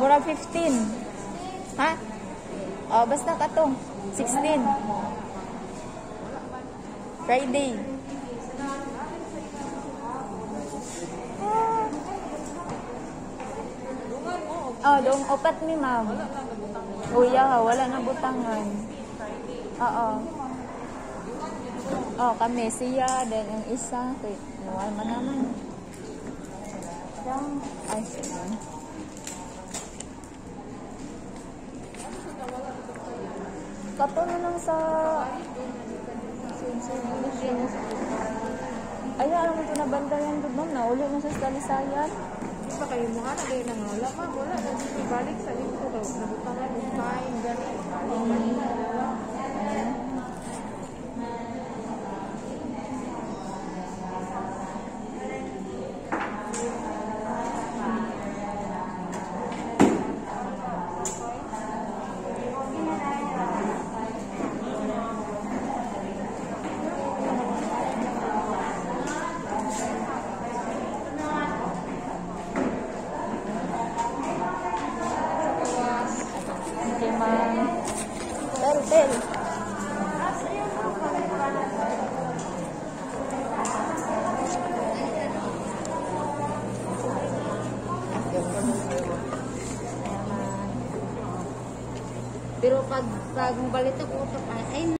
Mura 15. Ha? Oh, basta ka to. 16. Friday. Oh, dong opat ni ma'am. Uya ha, wala na butangan. Oo. Oh, kami siya, then yung isa, wait, nawal man naman. Ay, sige. Kato na lang sa ay, alam mo ito na bandayan doon, ma'am. Nauli na sa Salisayan. Di ba kayo mga na kayo nang wala, ma'am? Wala. Balik sa lingko. Nabutangan yung kain, gano'n. Bel. Pero pag balita ko, ay